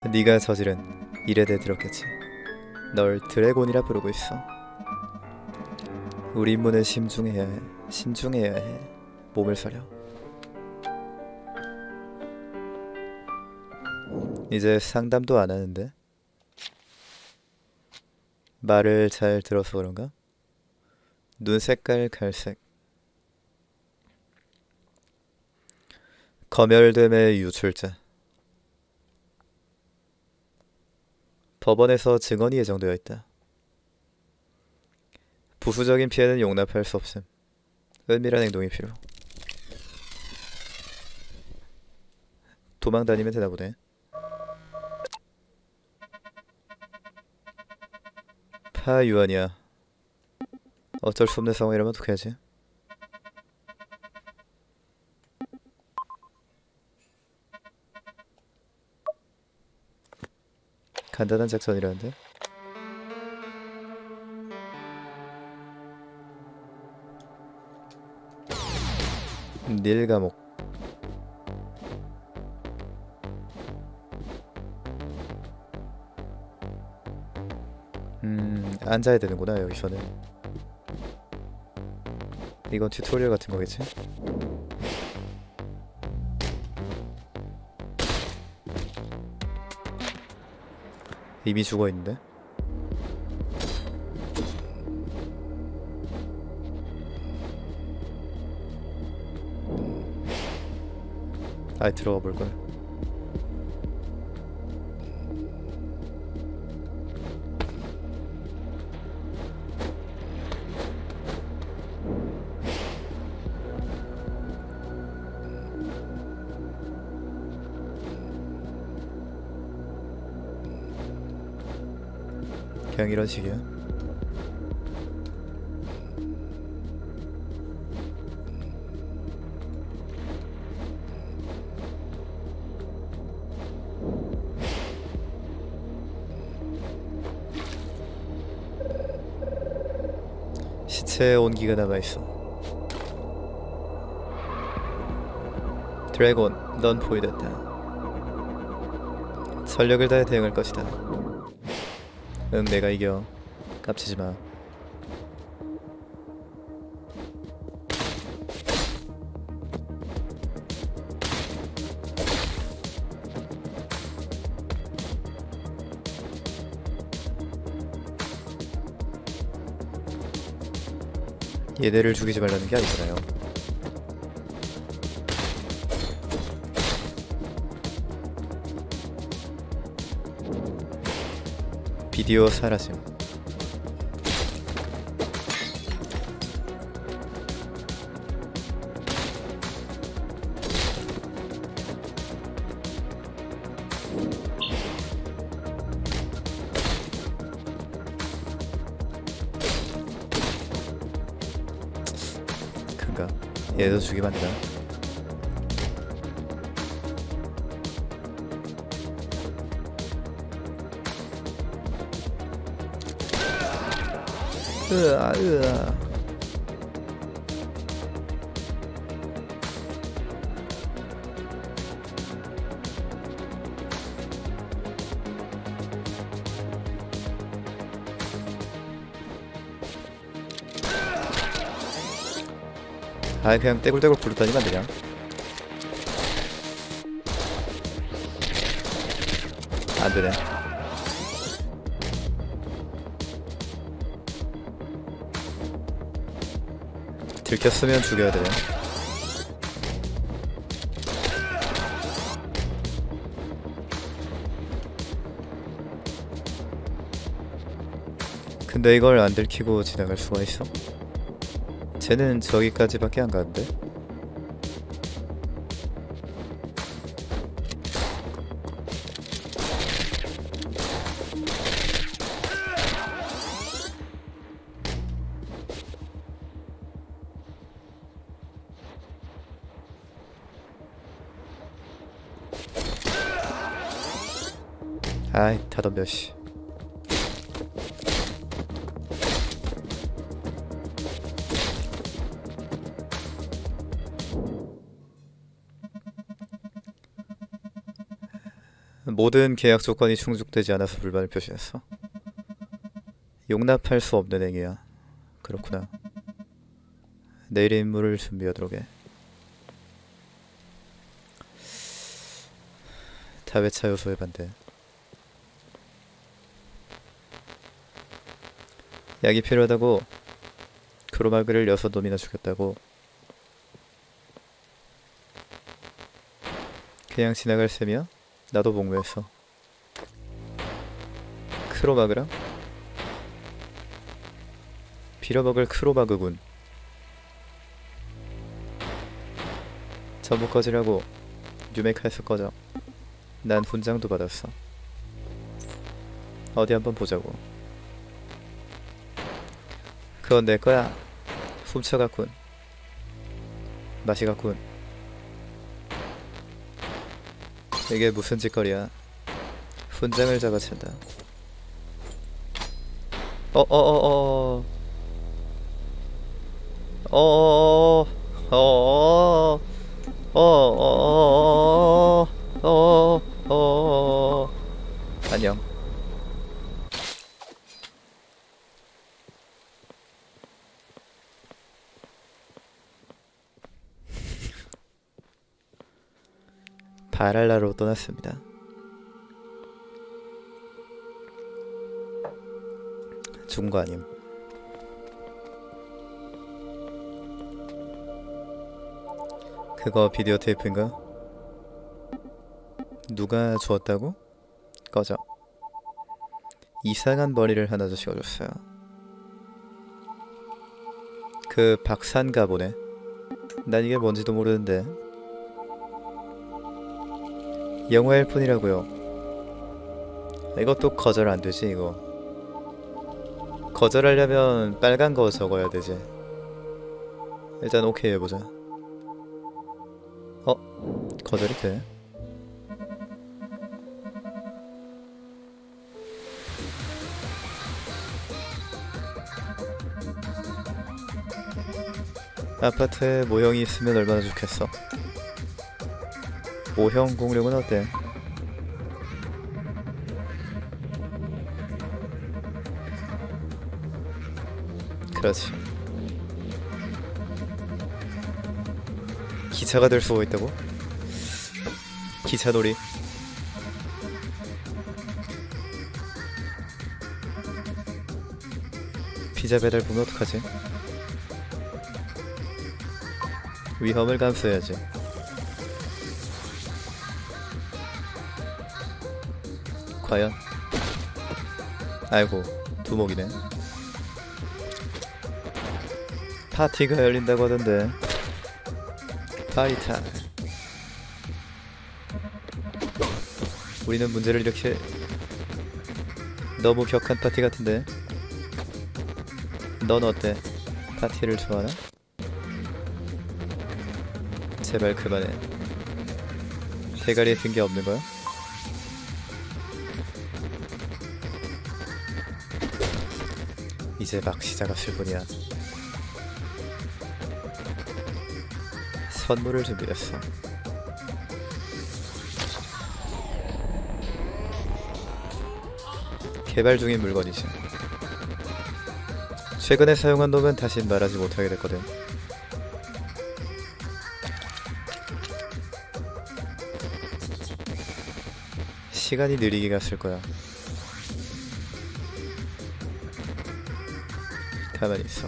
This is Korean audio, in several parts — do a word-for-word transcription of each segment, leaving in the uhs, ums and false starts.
네가 저지른 일에 대해 들었겠지. 널 드래곤이라 부르고 있어. 우리 임무는 신중해야 해. 신중해야 해. 몸을 사려. 이제 상담도 안 하는데? 말을 잘 들어서 그런가? 눈 색깔 갈색. 검열됨의 유출자. 법원에서 증언이 예정되어 있다. 부수적인 피해는 용납할 수 없음. 은밀한 행동이 필요. 도망 다니면 되나 보네. 파유한이야. 어쩔 수 없는 상황이라면 어떻게 하지? 간단한 작전이라는데? 닐 감옥. 음... 앉아야 되는구나 여기서는. 이건 튜토리얼 같은 거겠지? 이미 죽어있는데? 아예 들어가 볼걸. 그냥 이런 식이야. 시체에 온기가 남아있어. 드래곤, 넌 포위됐다. 전력을 다해 대응할 것이다. 응, 내가 이겨. 깝치지마. 얘네를 죽이지 말라는 게 아니잖아요. 비디오 사라짐. 큰가? 얘도 죽이면 안 되나? 으아 으아. 아 그냥 떼굴떼굴 굴러다니면 안 되냐? 안 되네. 들켰으면 죽여야 되네. 근데 이걸 안 들키고 지나갈 수가 있어? 쟤는 저기까지밖에 안 가는데? 아이 다 덤벼 씨. 모든 계약 조건이 충족되지 않아서 불만을 표시했어. 용납할 수 없는 행위야. 그렇구나. 내일의 임무를 준비하도록 해. 다회차 요소의 반대. 약이 필요하다고. 크로마그를 여섯 놈이나 죽였다고. 그냥 지나갈 셈이야? 나도 복무했어. 크로마그랑? 빌어먹을 크로마그군. 전부 꺼지라고. 뉴메카에서 꺼져. 난 훈장도 받았어. 어디 한번 보자고. 그건 내 거야. 훔쳐갔군. 맛이 갔군. 이게 무슨 짓거리야. 훈장을 잡아챈다. 어어어어 어어어어 어어어어 어어어어 어어어어 안녕. 바랄라로 떠났습니다. 죽은 거 아님. 그거 비디오 테이프인가? 누가 주었다고? 꺼져. 이상한 머리를 한 아저씨가 줬어요. 그 박사인가 보네. 난 이게 뭔지도 모르는데. 영화일 뿐이라고요. 이것도 거절 안 되지 이거. 거절하려면 빨간 거 적어야 되지. 일단 오케이 해보자. 어? 거절이 돼? 아파트에 모형이 있으면 얼마나 좋겠어. 모형 공룡은 어때? 그렇지. 기차가 될 수가 있다고? 기차놀이. 피자 배달 보면 어떡하지? 위험을 감수해야지. 과연? 아이고, 두목이네. 파티가 열린다고 하던데. 파리타. 우리는 문제를 이렇게 너무 격한 파티 같은데. 넌 어때? 파티를 좋아하나? 제발 그만해. 대가리에 든 게 없는 거야? 이제 막 시작했을 뿐이야. 선물을 준비했어. 개발 중인 물건이지. 최근에 사용한 놈은 다신 말하지 못하게 됐거든. 시간이 느리게 갔을 거야. 가만히 있어.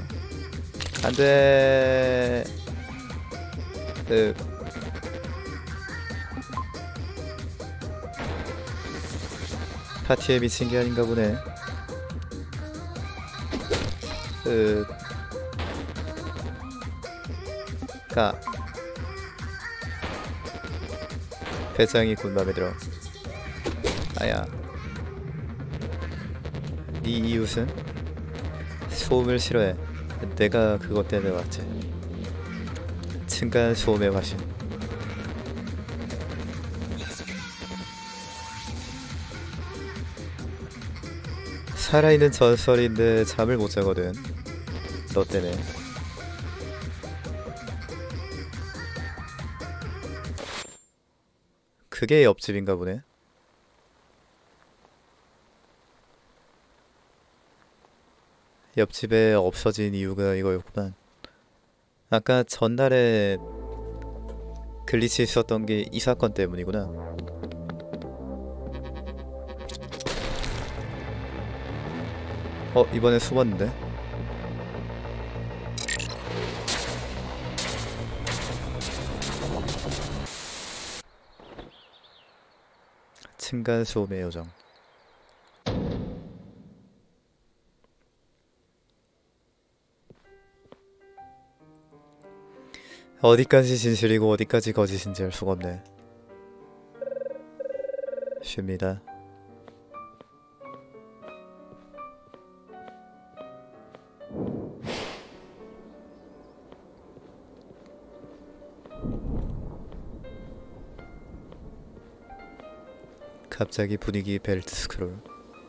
안돼. 으. 파티에 미친 게 아닌가 보네. 으. 가. 배짱이 곧 맘에 들어. 아야. 네 이웃은? 소음을 싫어해. 내가 그것 때문에 왔지. 층간 소음의 화신. 살아있는 전설인데 잠을 못 자거든. 너 때문에. 그게 옆집인가 보네. 옆집에 없어진 이유가 이거였구만. 아까 전날에 글리치 있었던 게 이 사건 때문이구나. 어, 이번엔 숨었는데? 층간소음의 요정. 어디까지 진실이고 어디까지 거짓인지 알 수가 없네. 쉽니다. 갑자기 분위기 벨트 스크롤.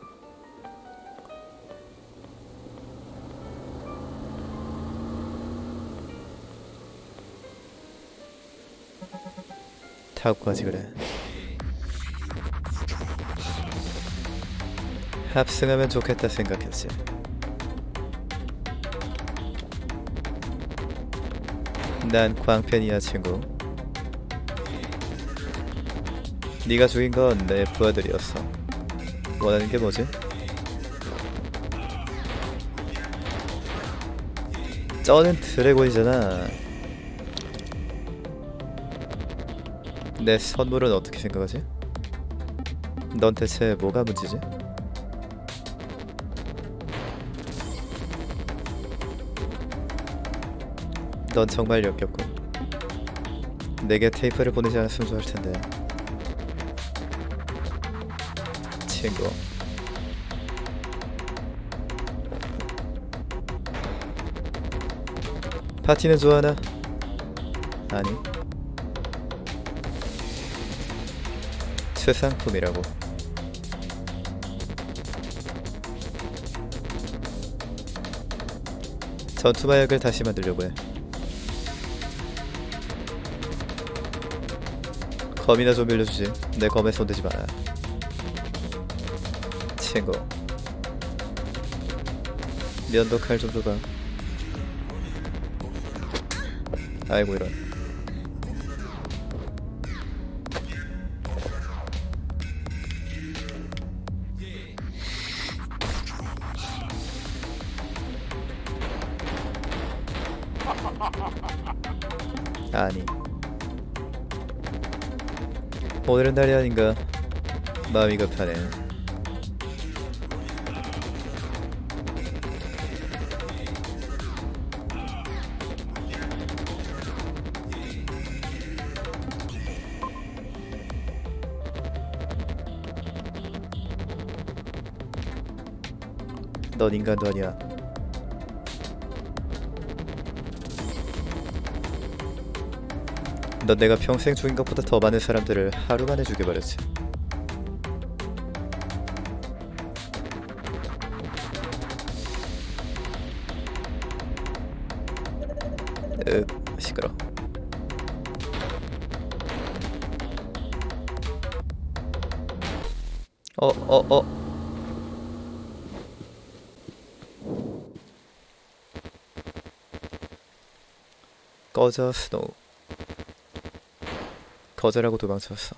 타고까지 그래. 합승하면 좋겠다 생각했지. 난 광팬이야 친구. 네가 죽인 건 내 부하들이었어. 원하는 게 뭐지? 저는 드래곤이잖아. 내 선물은 어떻게 생각하지? 넌 대체 뭐가 문제지? 넌 정말 역겹고 내게 테이프를 보내지 않았으면 좋을 텐데. 친구. 파티는 좋아하나? 아니. 최상품이라고. 전투마약을 다시 만들려고 해. 검이나 좀 빌려주지. 내 검에 손대지 마라. 친구. 면도 칼 좀 줘봐. 아이고 이런. 아니. 오늘은 날이 아닌가. 마음이 급하네. 넌 인간도 아니야. 넌 내가 평생 죽인 것보다 더 많은 사람들을 하루만에 죽여버렸지. 으, 시끄러. 어, 어, 어. 꺼져 스노우. 거절하고 도망쳤어.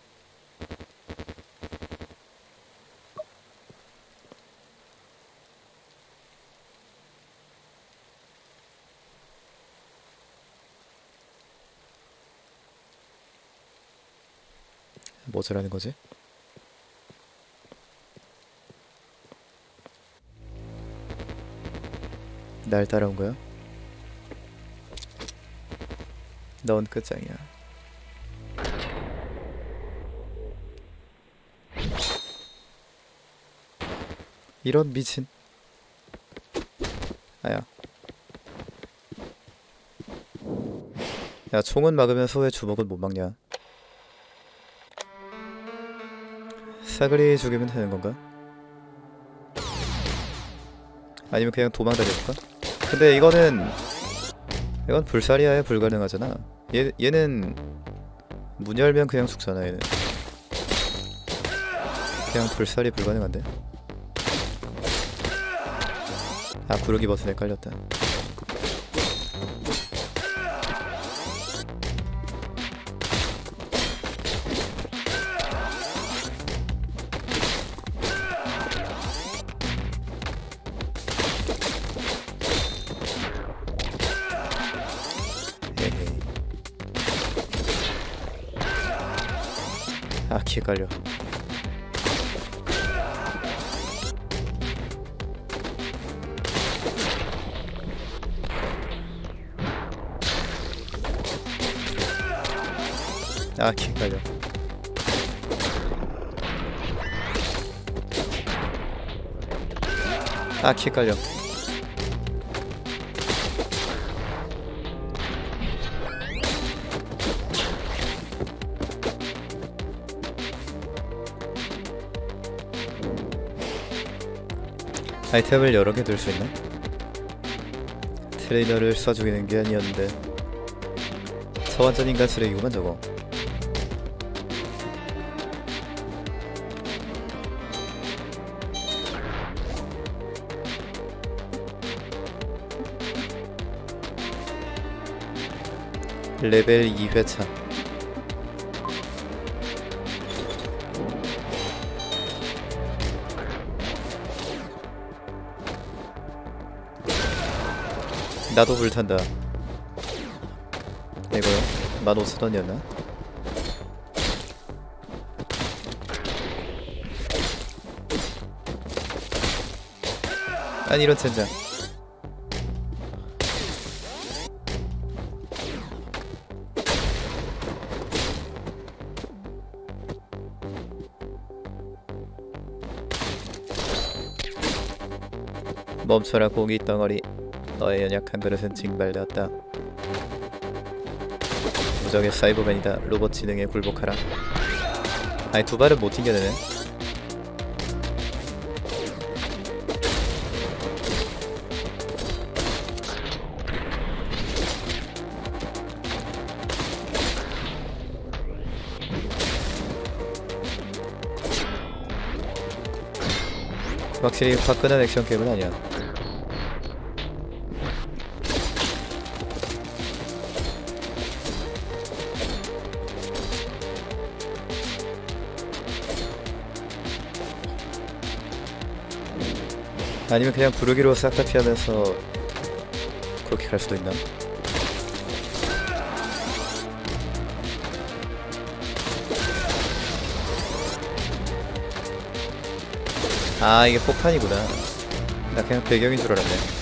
뭐저라는 거지? 날 따라온 거야? 넌 끝장이야. 이런 미친. 아야. 야, 총은 막으면서 왜 주먹은 못 막냐? 사그리 죽이면 되는 건가? 아니면 그냥 도망 다녀볼까? 근데 이거는 이건 불사리아에 불가능하잖아. 얘, 얘는 문 열면 그냥 죽잖아. 얘는 그냥 불살이 불가능한데. 아 구르기 버튼에 깔렸다. 헤헤. 아 키에 깔려. 아 키에 깔려. 아 키에 깔려. 아이템을 여러 개 들 수 있나? 트레이너를 쏴 죽이는 게 아니었는데. 저 완전 인간 쓰레기구만 저거. 레벨 이 회차. 나도 불탄다. 이거요? 만 오천 원이었나? 아니 이런 젠장. 멈춰라 고기 덩어리. 너의 연약한 그릇은 징발되었다. 무적의 사이버맨이다. 로봇 지능에 굴복하라. 아니 두 발은 못 튕겨내네. 확실히 화끈한 액션 게임은 아니야. 아니면 그냥 부르기로 싹 다 피하면서 그렇게 갈 수도 있나? 아 이게 폭탄이구나. 나 그냥 배경인 줄 알았네.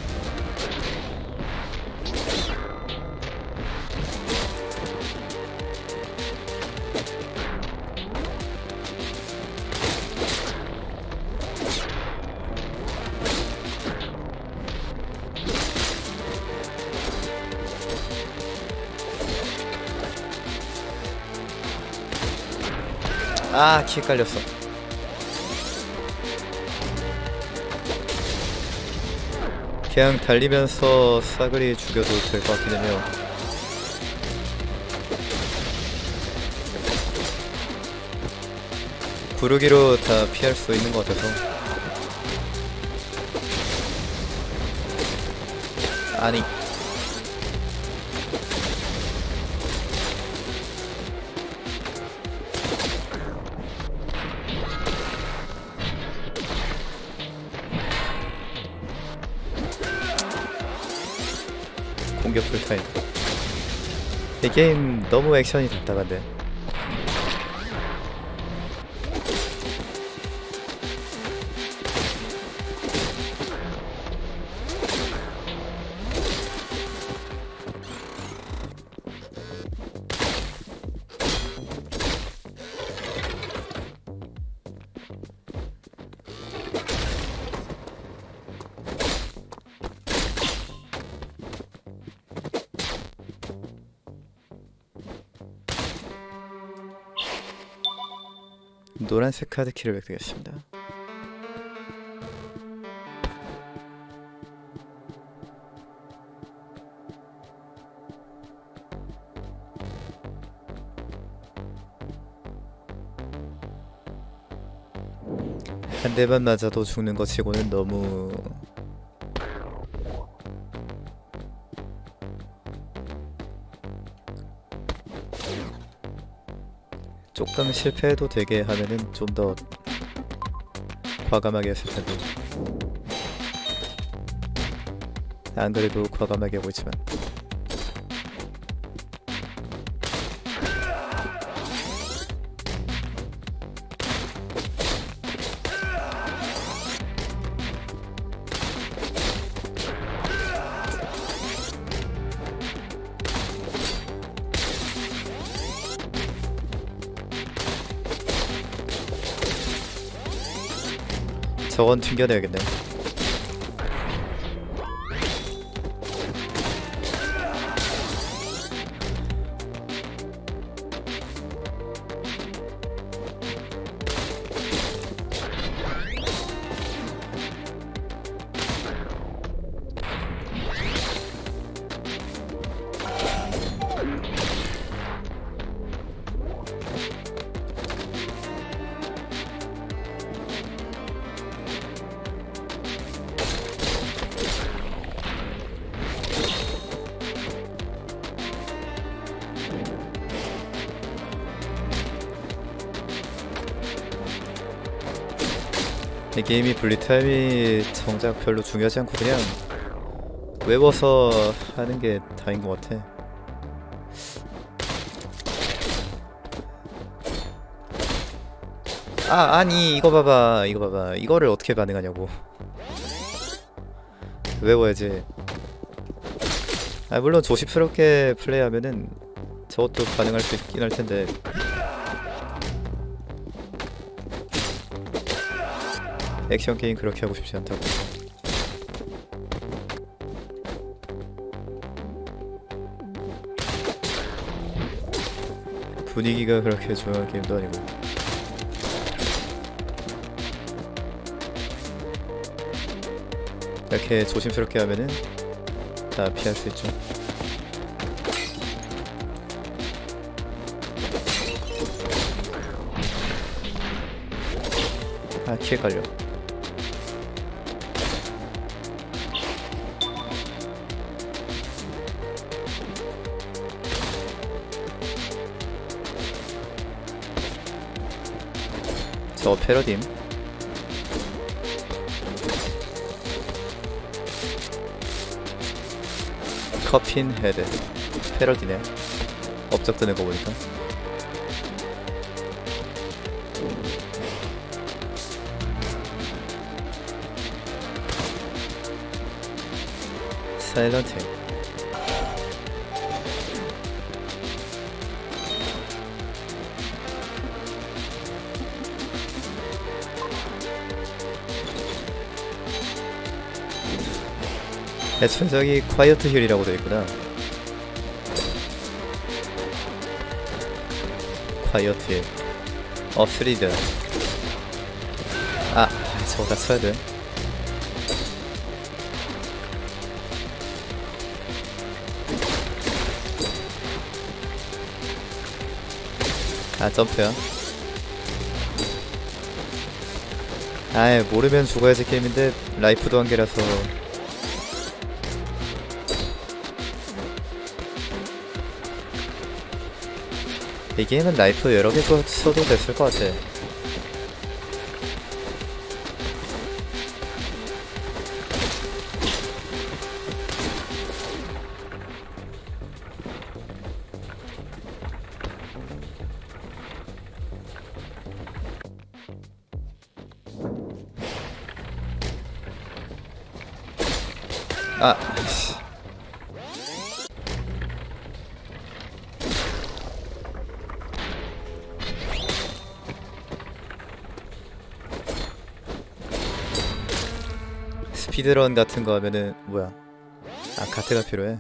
아 키 깔렸어. 그냥 달리면서 싸그리 죽여도 될 것 같기는 해요. 구르기로 다 피할 수 있는 것 같아서. 아니 공격 풀타임. 이 게임 너무 액션이 답답한데. 노란색 카드키를 획득했습니다. 한 대만 맞아도 죽는 것 치고는 너무 조금 실패해도 되게 하면은 좀 더 과감하게 했을 텐데. 안 그래도 과감하게 하고 있지만. 저건 튕겨내야겠네. 이 게임이 분리 타임이 정작 별로 중요하지 않고 그냥 외워서 하는 게 다인 것 같아. 아 아니 이거 봐봐 이거 봐봐 이거를 어떻게 반응하냐고. 외워야지. 아 물론 조심스럽게 플레이하면은 저것도 반응할 수 있긴 할 텐데. 액션 게임 그렇게 하고 싶지 않다고. 분위기가 그렇게 중요한 게임도 아니고. 이렇게 조심스럽게 하면은 다 피할 수 있죠. 아 키에 깔려. 저 패러딤. 커핀 헤드 패러디네. 업적 드는 거 보니까. 사일런트 힐. 애초에 저기 콰이어트 힐이라고 되어있구나. 콰이어트 힐. 어 쓰리드. 아 저거 다 써야돼. 아 점프야. 아이 모르면 죽어야지 게임인데 라이프도 한계라서. 이 게임은 라이프 여러 개 써도 됐을 것 같아. 아 스피드런 같은 거 하면은 뭐야? 아 카트가 필요해.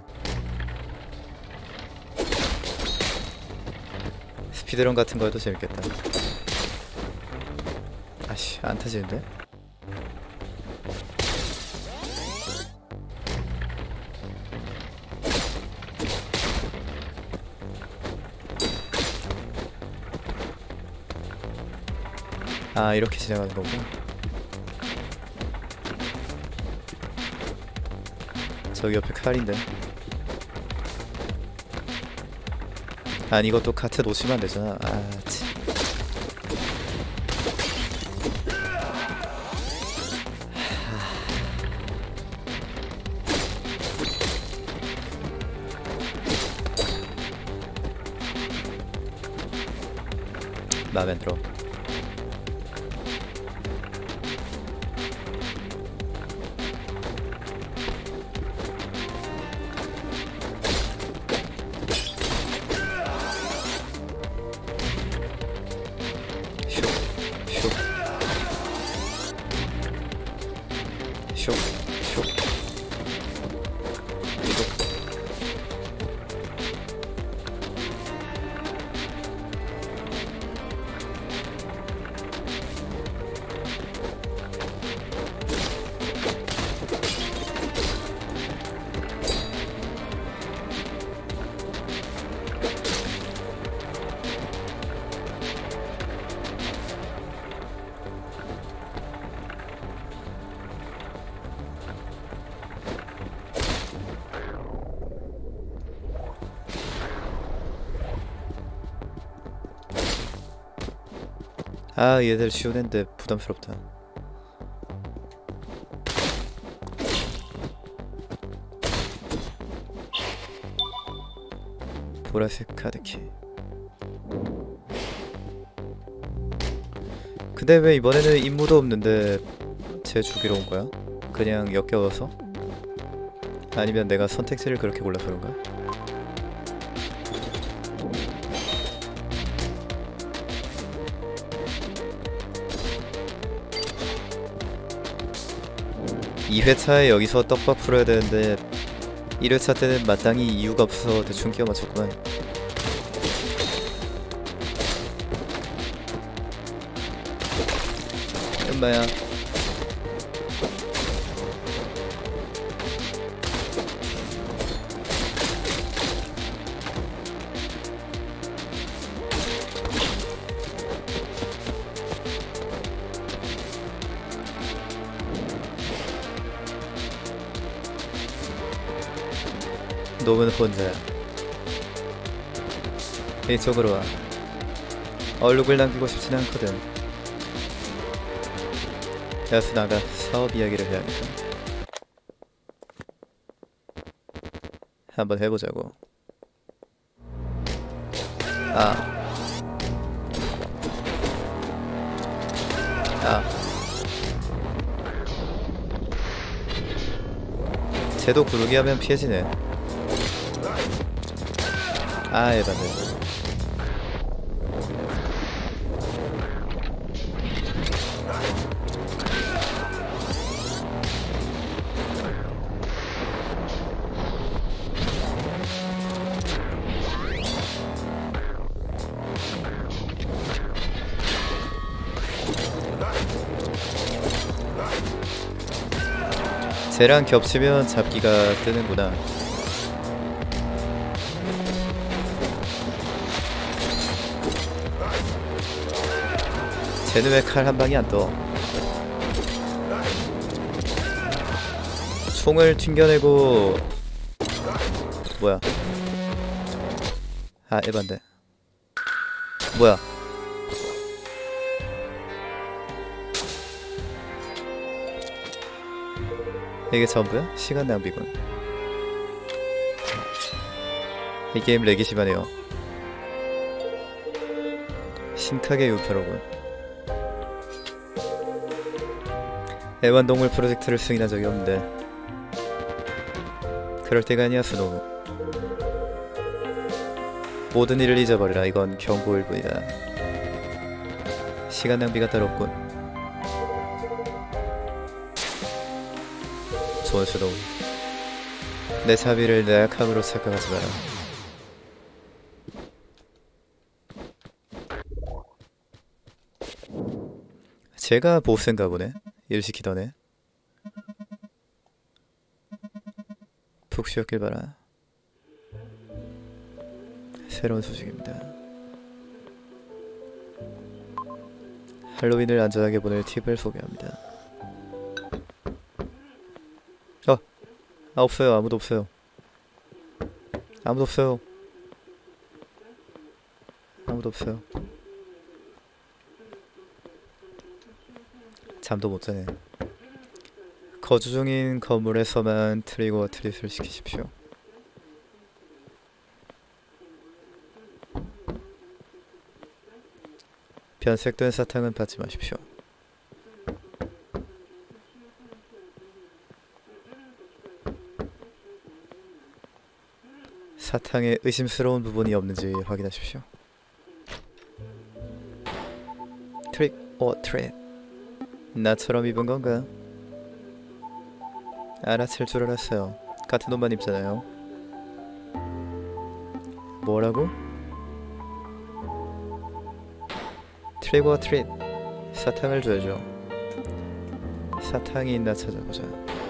스피드런 같은 거 해도 재밌겠다. 아씨 안 타지는데? 아 이렇게 진행하는 거구나. 저기 옆에 칼인데. 아니 이것도 카트 놓치면 안 되잖아. 아 참. 마음에 안 들어. 슉, 슉, 슉. 아, 얘들 쉬운 앤데 부담스럽다. 보라색 카드키. 근데 왜 이번에는 임무도 없는데 쟤 죽이러 온 거야? 그냥 역겨워서? 아니면 내가 선택지를 그렇게 골라서 그런가? 이 회차에 여기서 떡밥 풀어야 되는데 일 회차 때는 마땅히 이유가 없어서 대충 끼워 맞췄구만. 엄마야. 놈은 혼자야. 이쪽으로 와. 얼룩을 남기고 싶지는 않거든. 야수 나가 사업 이야기를 해야 하니까. 한번 해보자고. 아. 아. 쟤도 구르기 하면 피해지네. 아, 에바네. 쟤랑 겹치면 잡기가 뜨는구나. 쟤는 왜 칼 한 방이 안 떠? 총을 튕겨내고. 뭐야? 아, 에반데. 뭐야? 이게 전부야? 시간 낭비군. 이 게임 렉이 심하네요. 심하게 유표로군. 애완동물 프로젝트를 승인한 적이 없는데 그럴 때가 아니야 스노우. 모든 일을 잊어버리라. 이건 경고일 뿐이다. 시간 낭비가 따로 없군. 좋은 스노우. 내 자비를 내 약함으로 착각하지 마라. 제가 보스인가 보네. 일 시키던 애. 푹 쉬었길 바라. 새로운 소식입니다. 할로윈을 안전하게 보낼 팁을 소개합니다. 어! 아, 없어요. 아무도 없어요. 아무도 없어요. 아무도 없어요. 잠도 못 자네. 거주 중인 건물에서만 트리거 트릿을 시키십시오. 변색된 사탕은 받지 마십시오. 사탕에 의심스러운 부분이 없는지 확인하십시오. 트릭 오 트릿. 나처럼 입은 건가? 알아챌 줄 알았어요. 같은 옷만 입잖아요. 뭐라고? 트릭 오 트릿. 사탕을 줘야죠. 사탕이 있나 찾아보자.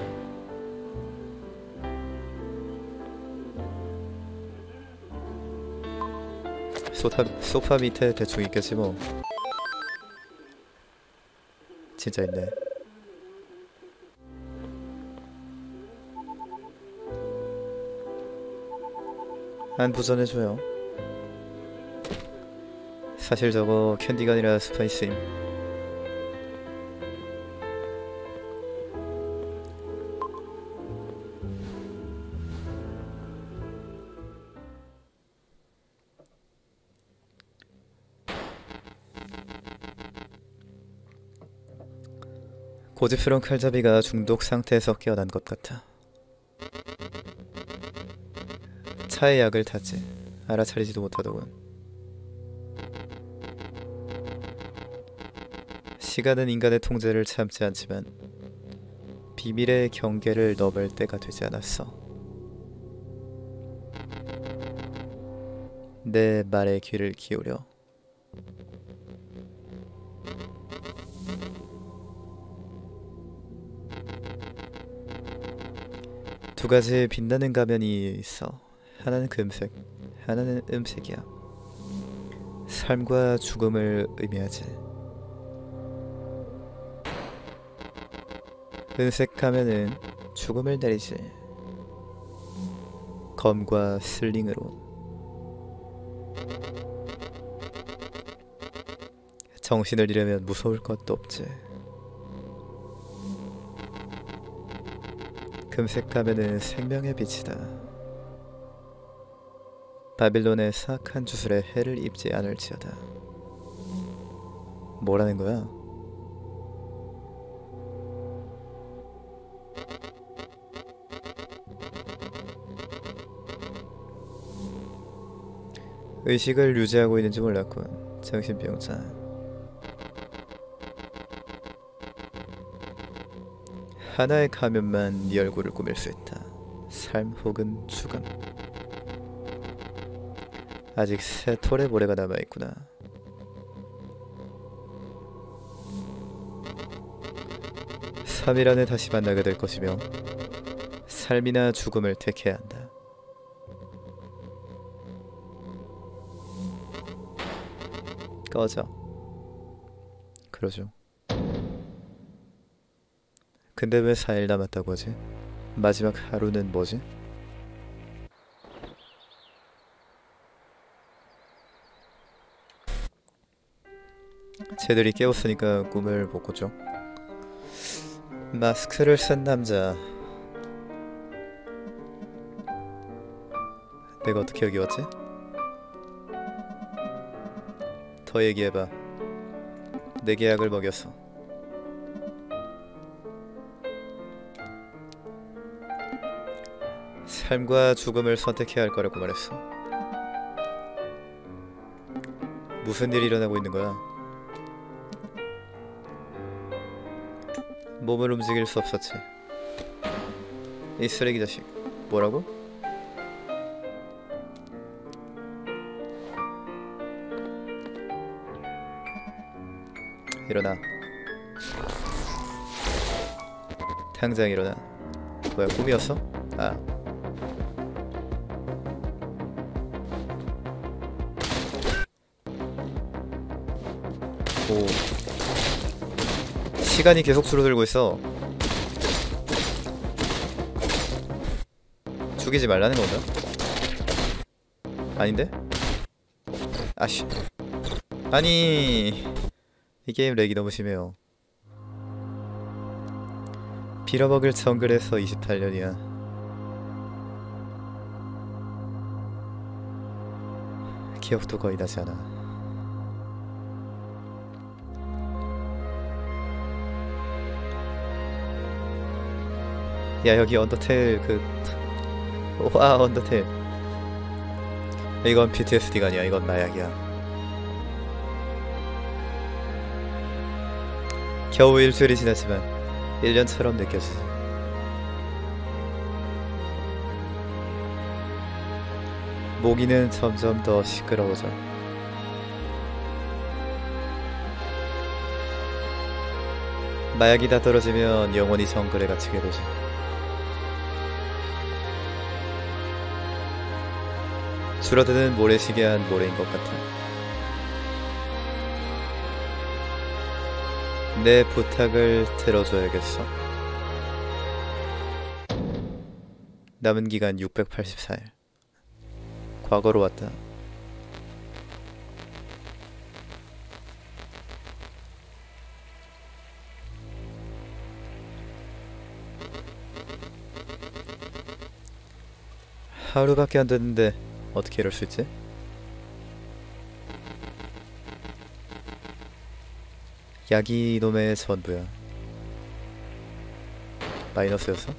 소타, 소파 밑에 대충 있겠지 뭐. 진짜 있네. 안부전해줘요. 사실 저거 캔디가 아니라 스파이스임. 고집스러운 칼잡이가 중독 상태에서 깨어난 것 같아. 차에 약을 탔지. 알아차리지도 못하더군. 시간은 인간의 통제를 참지 않지만 비밀의 경계를 넘을 때가 되지 않았어. 내 말에 귀를 기울여. 두 가지 빛나는 가면이 있어. 하나는 금색, 하나는 음색이야. 삶과 죽음을 의미하지. 은색 가면은 죽음을 내리지. 검과 슬링으로. 정신을 잃으면 무서울 것도 없지. 금색 가면은 생명의 빛이다. 바빌론의 사악한 주술에 해를 입지 않을지어다. 뭐라는 거야? 의식을 유지하고 있는지 몰랐군. 정신병자. 하나의 가면만 네 얼굴을 꾸밀 수 있다. 삶 혹은 죽음. 아직 세 톨의 모래가 남아있구나. 삼 일 안에 다시 만나게 될 것이며 삶이나 죽음을 택해야 한다. 꺼져. 그러죠. 근데 왜 사 일 남았다고 하지? 마지막 하루는 뭐지? 쟤들이 깨웠으니까 꿈을 못 꿨죠. 마스크를 쓴 남자. 내가 어떻게 여기 왔지? 더 얘기해봐. 내 계약을 먹였어. 삶과 죽음을 선택해야 할 거라고 말했어. 무슨 일이 일어나고 있는 거야? 몸을 움직일 수 없었지. 이 쓰레기 자식. 뭐라고? 일어나. 당장 일어나. 뭐야, 꿈이었어? 아. 오. 시간이 계속 줄어들고 있어. 죽이지 말라는 건가? 아닌데? 아씨. 아니, 이 게임 렉이 너무 심해요. 빌어먹을 정글에서 이십팔 년이야. 기억도 거의 나지 않아. 야 여기 언더테일 그 와 언더테일 이건 피티에스디가 아니야. 이건 마약이야. 겨우 일주일이 지났지만 일 년처럼 느껴지지. 모기는 점점 더 시끄러워져. 마약이 다 떨어지면 영원히 정글에 갇히게 되지. 줄어드는 모래시계한 모래인 것 같아. 내 부탁을 들어줘야겠어. 남은 기간 육백팔십사 일. 과거로 왔다. 하루밖에 안 됐는데 어떻게 이럴 수 있지? 약이 놈의 전부야. 마이너스였어?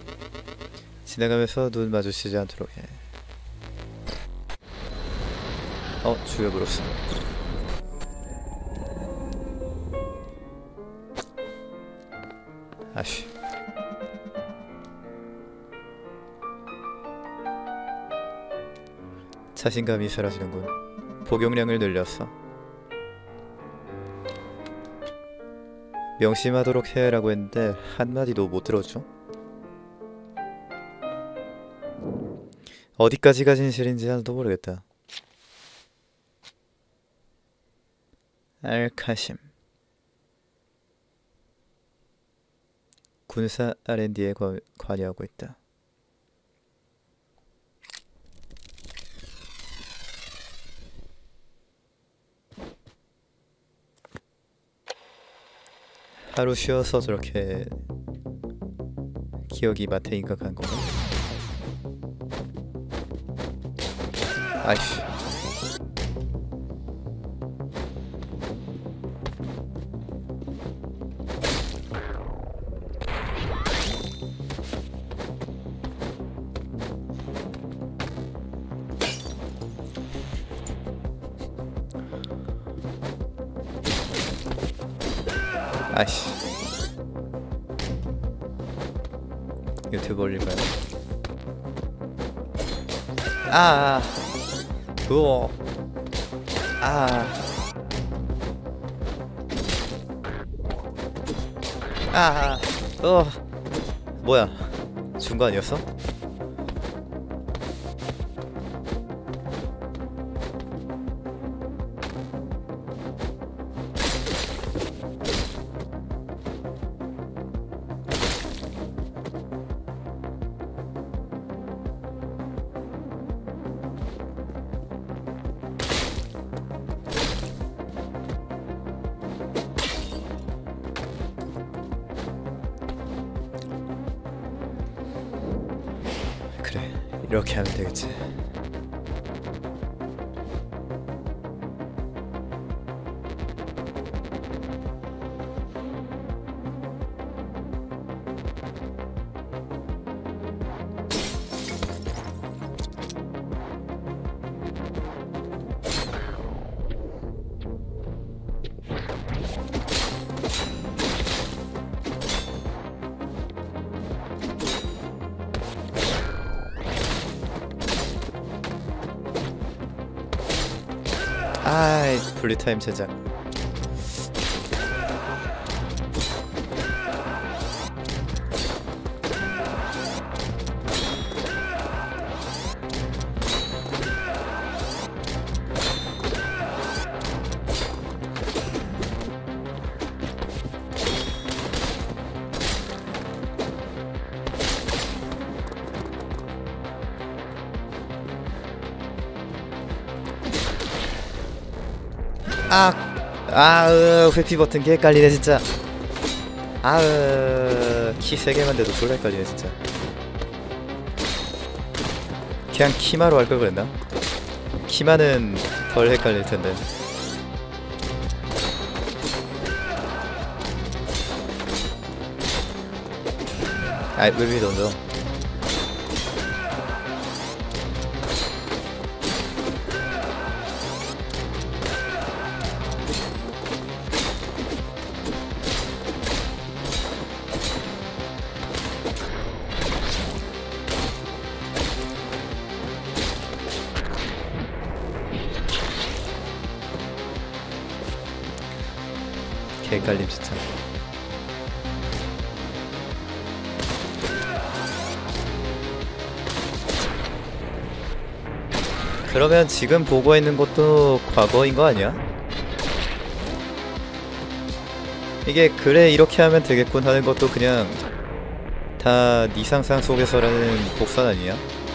지나가면서 눈 마주치지 않도록 해. 어, 죽여버렸어. 아쉬. 자신감이 사라지는군. 복용량을 늘렸어. 명심하도록 해야 하라고 했는데 한마디도 못 들었죠? 어디까지가 진실인지 하나도 모르겠다. 알카심 군사 알 앤 디에 관여하고 있다. 하루 쉬어서 저렇게 기억이 마태인각한 건가? 아이씨. 아이씨. 유튜브 올릴까요? 아, 그거. 아, 아, 어, 뭐야? 준 거 아니었어? 그래, 이렇게 하면 되겠지. 아이, 분리타임 제작. 아, 아으, 회피 버튼 개 헷갈리네 진짜. 아으, 키 세 개만 돼도 졸라 헷갈리네 진짜. 그냥 키마로 할 걸 그랬나? 키마는 덜 헷갈릴 텐데. 아이 왜 위에 던져. 개깔림 진짜. 그러면 지금 보고 있는 것도 과거인 거 아니야? 이게 그래 이렇게 하면 되겠군 하는 것도 그냥 다 네 상상 속에서라는 복선 아니야?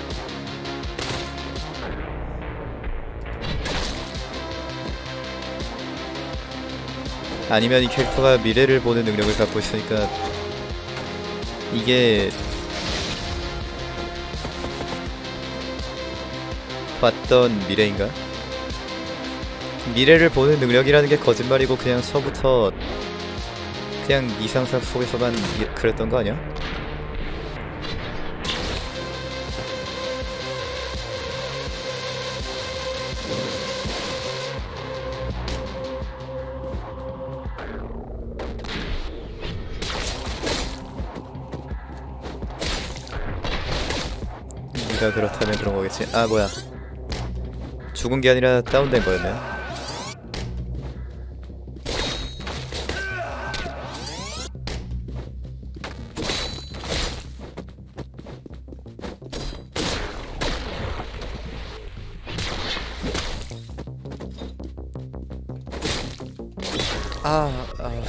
아니면 이 캐릭터가 미래를 보는 능력을 갖고 있으니까 이게 봤던 미래인가? 미래를 보는 능력이라는 게 거짓말이고 그냥 처음부터 그냥 네 상상 속에서만 그랬던 거 아니야? 네가 그렇다면 그런 거겠지. 아 뭐야, 죽은 게 아니라 다운된 거였네. 아, 아.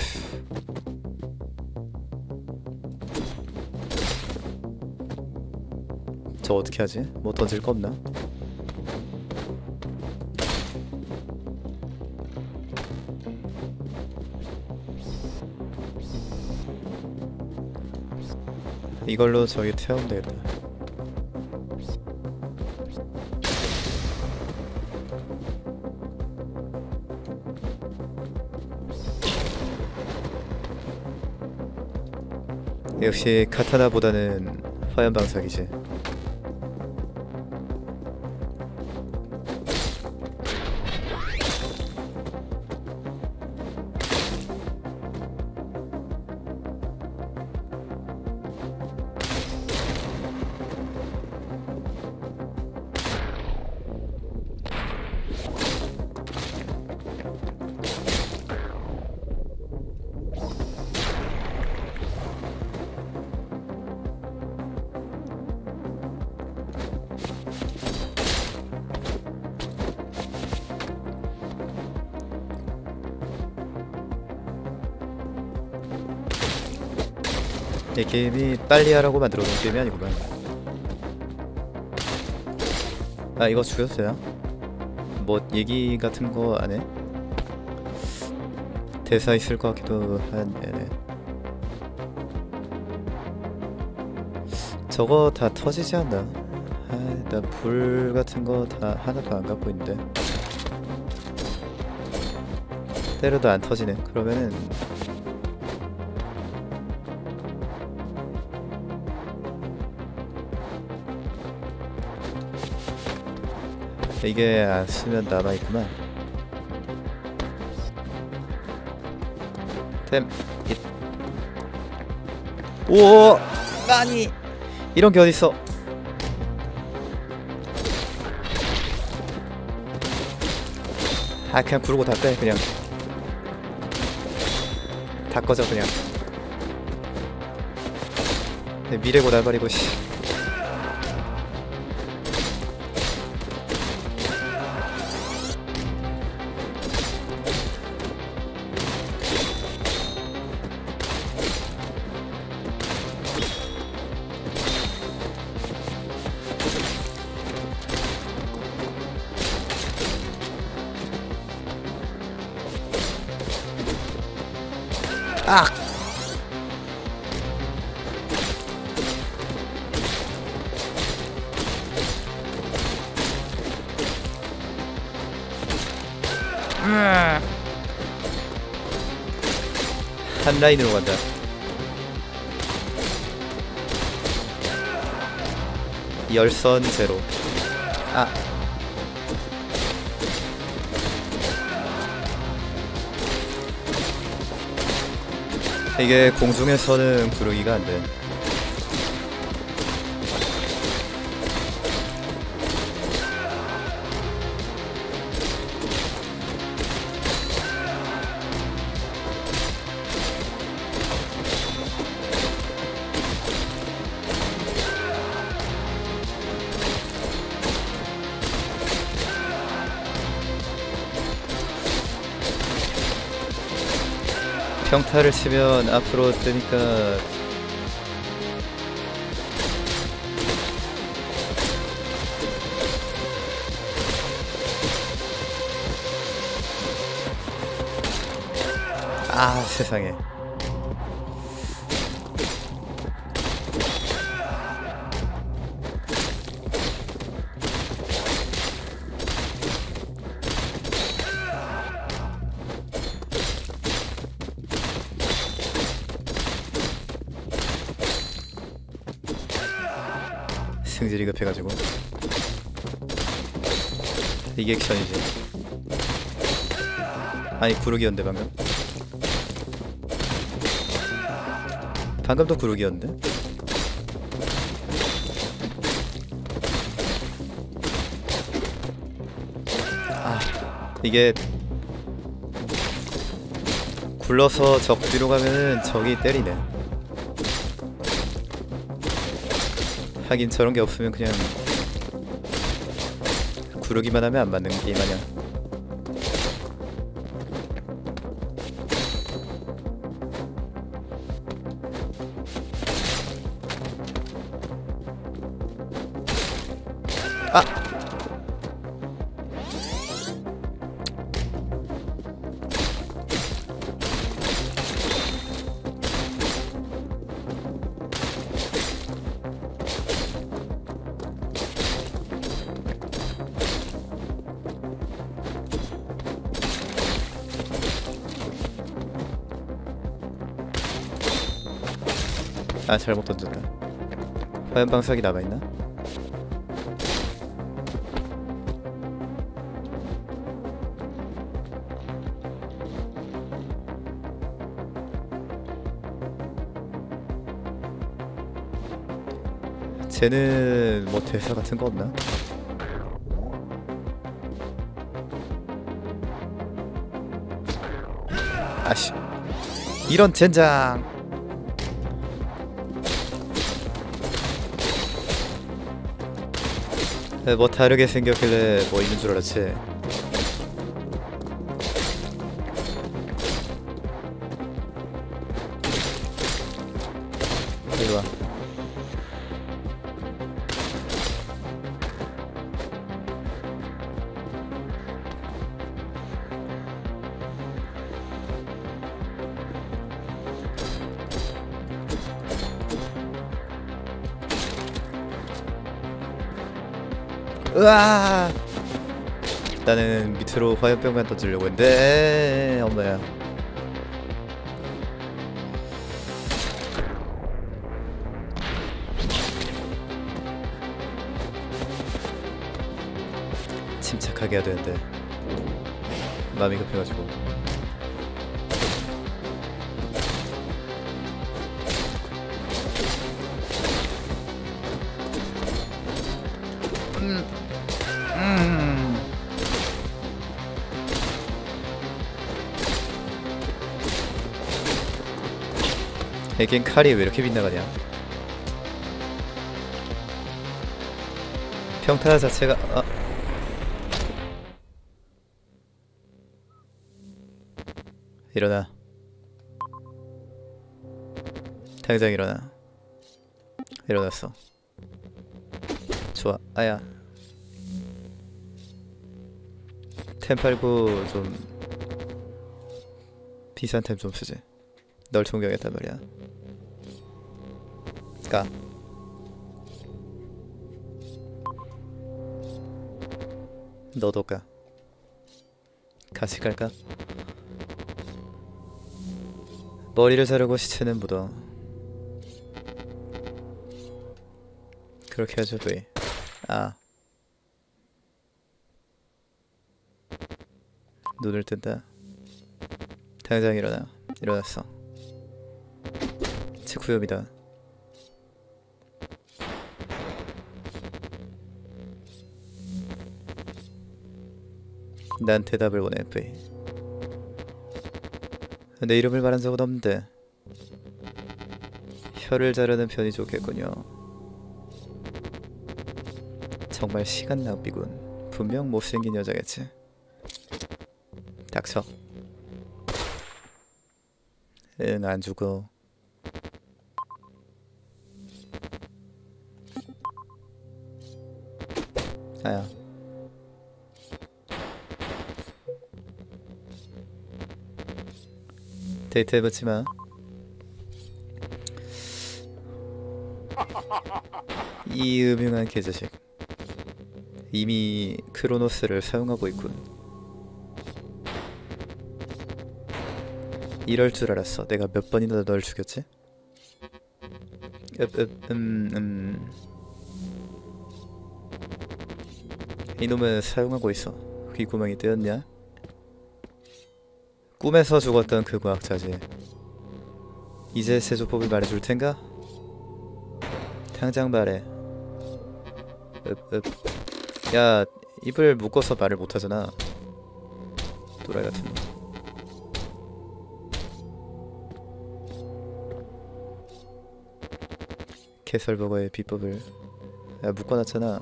저 어떻게 하지? 뭐 던질 거 없나? 이걸로 저기 태우면 되겠다. 역시 카타나보다는 화염방사기지. 이 게임이 빨리 하라고 만들어놓은 게임이 아니구만. 아 이거 죽였어요? 뭐 얘기 같은 거 안 해? 대사 있을 것 같기도 한 애네. 저거 다 터지지 않나? 아, 나 불 같은 거 다 하나도 안 갖고 있는데. 때려도 안 터지네. 그러면은 이게 안 쓰면 남아있구만. 템 잇. 오 아니 이런 게 어딨어. 아 그냥 부르고 다 빼. 그냥 다 꺼져 그냥. 미래고 날발이고 씨. 아! 한 라인으로 간다. 열선 제로. 아 이게 공중에서는 구르기가 안돼. 평타를 치면 앞으로 뜨니까 아 세상에. 승질이 급해가지고 이게 액션이지. 아니 구르기였는데 방금 방금도 구르기였는데. 아 이게 굴러서 적 뒤로 가면은 적이 때리네. 하긴 저런 게 없으면 그냥 구르기만 하면 안 맞는 게임 아니야. 아! 아 잘못 던졌다. 화염방사기 남아있나? 쟤는 뭐 대사 같은 거 없나? 아씨 이런 젠장. 뭐 다르게 생겼길래 뭐 있는 줄 알았지. 이리와. 으아! 나는 밑으로 화염병만 던지려고 했는데 엄마야. 침착하게 해야 되는데 마음이 급해가지고. 음. 음. 애겐 칼이 왜 이렇게 빗나가냐. 평타 자체가 아. 일어나. 당장 일어나. 일어났어. 좋아. 아야. 템 팔고 좀 비싼 템 좀 쓰지. 널 존경했단 말이야. 가. 너도 가. 같이 갈까? 머리를 자르고 시체는 묻어. 그렇게 하죠, 돼. 아, 눈을 뜬다. 당장 일어나. 일어났어. 체쿠요미다. 난 대답을 원해. V. 내 이름을 말한 적은 없는데 혀를 자르는 편이 좋겠군요. 정말 시간 낭비군. 분명 못생긴 여자겠지. 닥쳐. 응, 안 죽어. 아야. 데이트 해보지마. 이 음흉한 개자식. 이미 크로노스를 사용하고 있군. 이럴 줄 알았어. 내가 몇 번이나 널 죽였지? 읍, 읍, 음, 음. 이놈은 사용하고 있어. 귀구멍이 뜨였냐? 꿈에서 죽었던 그 과학자지. 이제 세조법을 말해줄 텐가? 당장 말해. 읍, 읍. 야, 입을 묶어서 말을 못하잖아. 또라이 같은 놈. 개설버거의 비법을. 야, 묶어놨잖아.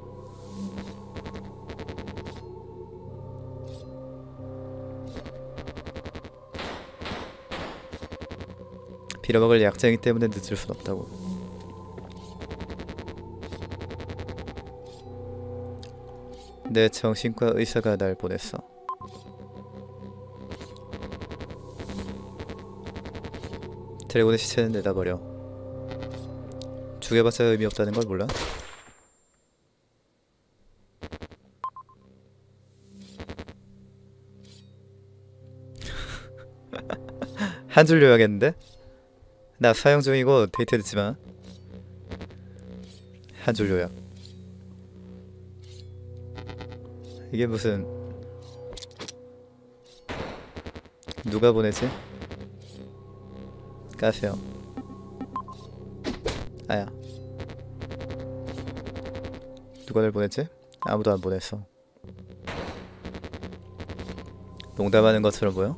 빌어먹을 약쟁이 때문에 늦을 순 없다고. 내 정신과 의사가 날 보냈어. 드래곤의 시체는 내다버려. 죽여봤자 의미 없다는 걸 몰라? 한 줄 요약했는데? 나 사용 중이고 데이트 듣지마. 한 줄 요약. 이게 무슨... 누가 보내지? 까세요. 아야. 누가 날 보냈지? 아무도 안 보냈어. 농담하는 것처럼 보여?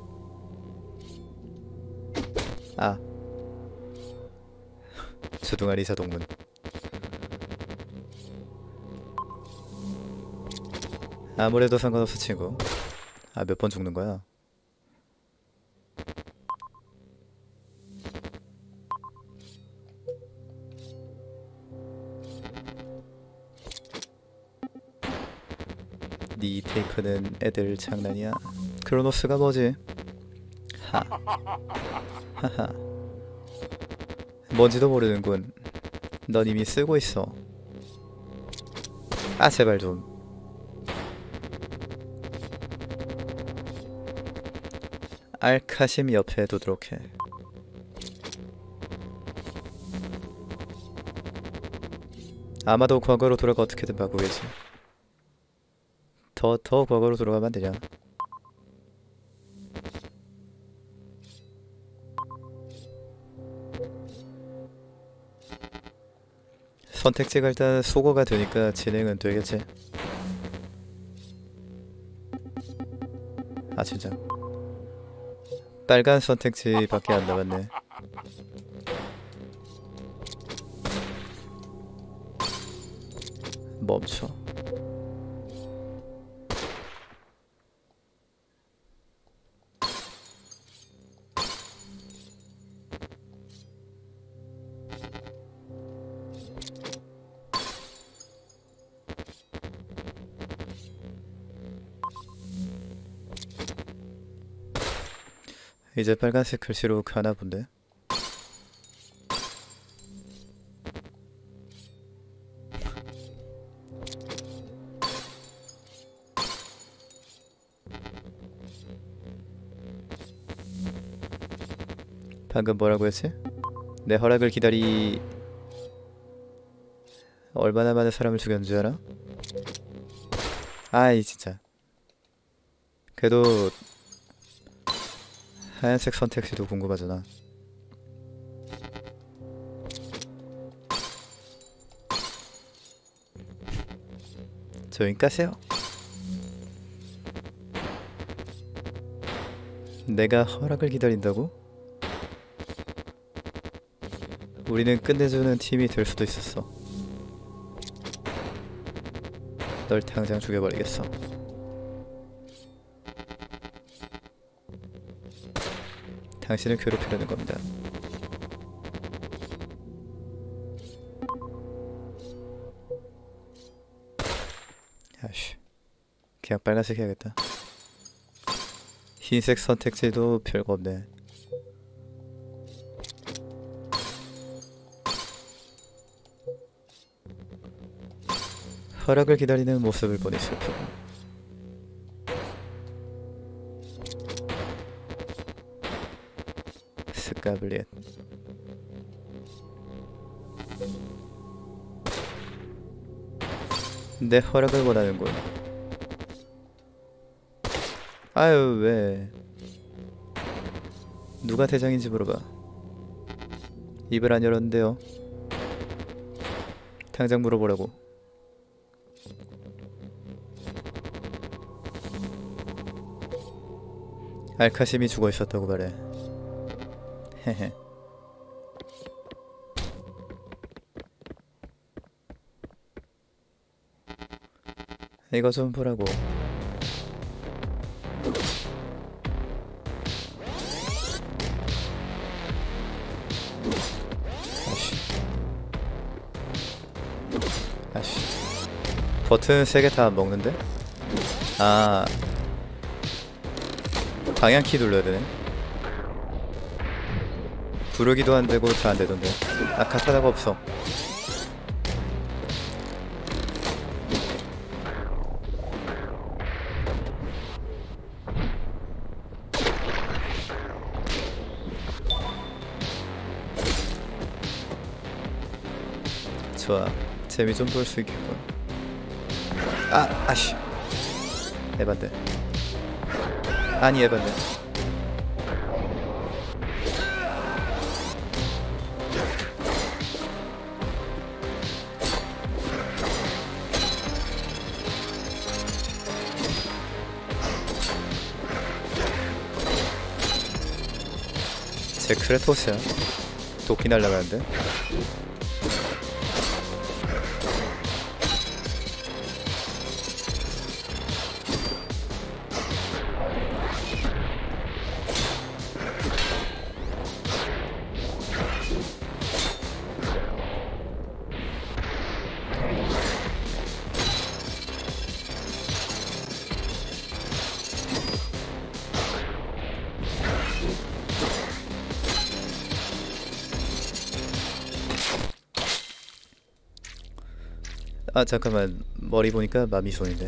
아. 주둥아리 이사동문. 아무래도 상관없어 친구. 아, 몇 번 죽는 거야? 네 테이프는 애들 장난이야. 크로노스가 뭐지? 하. 하하. 뭔지도 모르는군. 넌 이미 쓰고 있어. 아, 제발 좀. 알카심 옆에 두도록 해. 아마도 과거로 돌아가 어떻게든 바꾸겠지. 더, 더 과거로 돌아가면 안 되냐. 선택지가 일단 소거가 되니까 진행은 되겠지. 아, 진짜 빨간 선택지밖에 안 남았네. 멈춰. 이제 빨간색 글씨로 가나 본데. 방금 뭐라고 했지? 내 허락을 기다리... 얼마나 많은 사람을 죽였는 줄 알아? 아이 진짜. 그래도 하얀색 선택지도 궁금하잖아. 조용히 까세요. 내가 허락을 기다린다고? 우리는 끝내주는 팀이 될 수도 있었어. 널 당장 죽여버리겠어. 당신을 괴롭히려는 겁니다. 아쉬, 그냥 빨간색 해야겠다. 흰색 선택지도 별거 없네. 허락을 기다리는 모습을 보니 슬프고. 스카블리엣. 내 허락을 원하는군. 아유 왜. 누가 대장인지 물어봐. 입을 안 열었는데요. 당장 물어보라고. 알카심이 죽어 있었다고 말해. 헤헤. 이거 좀 보라고. 아쉬. 아쉬. 버튼 세 개 다 먹는데? 아, 방향키 눌러야 되네. 부르기도 안 되고 다 안 되던데. 아, 카타나가 없어. 좋아, 재미 좀 볼 수 있겠군. 아, 아씨. 에반데. 아니 에반데. 제 크레토스야. 도끼 날라가는데. 아 잠깐만, 머리 보니까 마미손인데.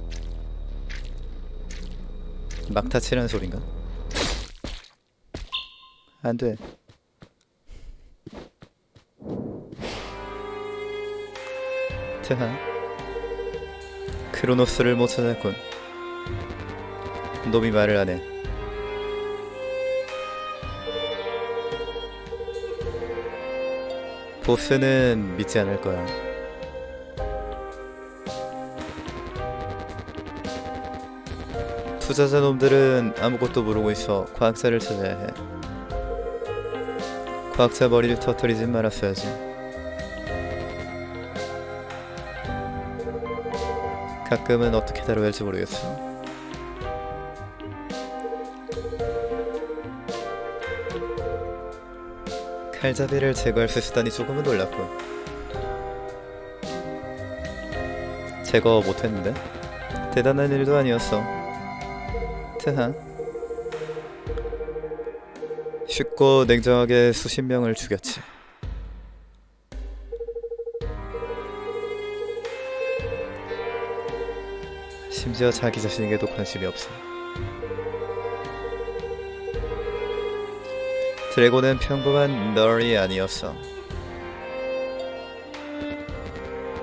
막타 치라는 소린가? 안돼. 트하. 크로노스를 못 찾았군. 놈이 말을 안해. 보스는 믿지 않을 거야. 투자자 놈들은 아무것도 모르고 있어. 과학자를 찾아야 해. 과학자 머리를 터뜨리지 말았어야지. 가끔은 어떻게 다뤄야 할지 모르겠어. 칼잡이를 제거할 수 있다니 조금은 놀랐군. 제거 못했는데? 대단한 일도 아니었어. 트하. 쉽고 냉정하게 수십 명을 죽였지. 심지어 자기 자신에게도 관심이 없어. 드래곤은 평범한 널이 아니었어.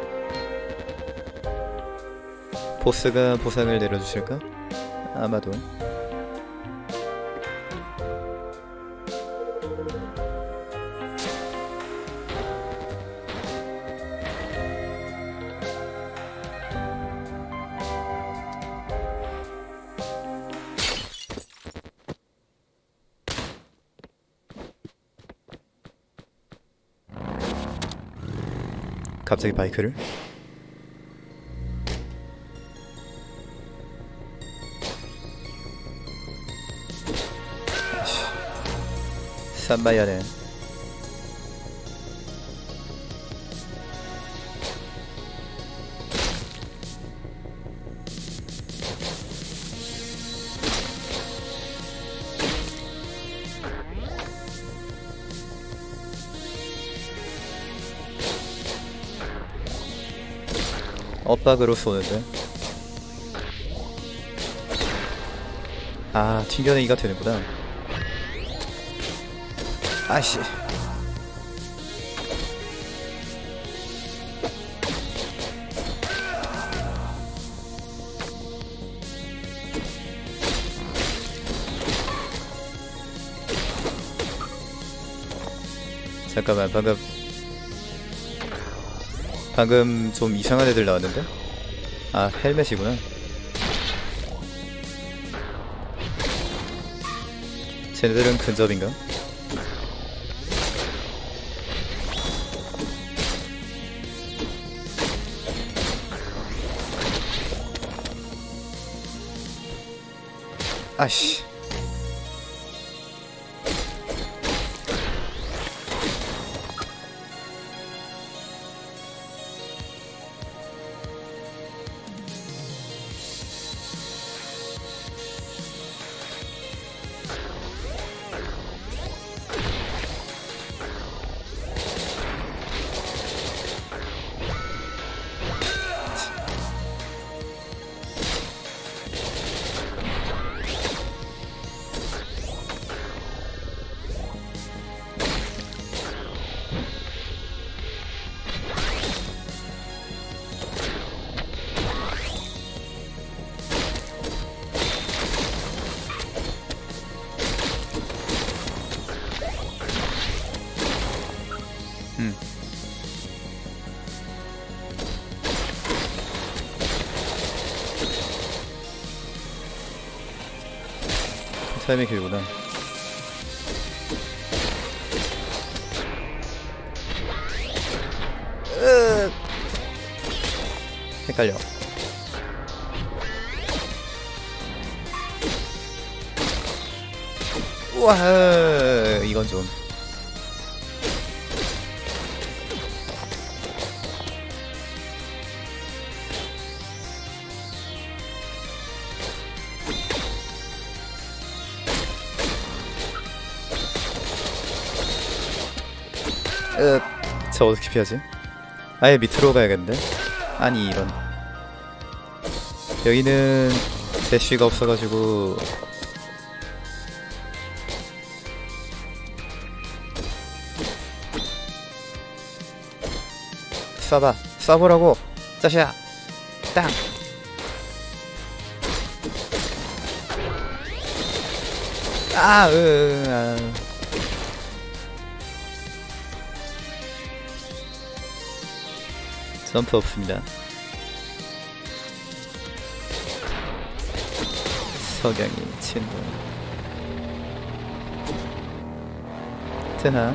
보스가 보상을 내려주실까? 아마도. 갑자기 바이크를? 산마야네. 엇박으로 쏘는데. 아, 튕겨내기가 되는구나. 아씨. 잠깐만, 방금 방금 좀 이상한 애들 나왔는데? 아, 헬멧이구나. 쟤네들은 근접인가? 아씨. 음. 타이밍이 길구나. 으 헷갈려. 우와, 이건 좀. 으, 저 어떻게 피하지? 아예 밑으로 가야겠는데? 아니, 이런. 여기는 대쉬가 없어가지고 쏴봐, 쏴보라고, 짜샤, 땅. 아, 으, 아. 점프 없습니다. 석양이 친구. 되나?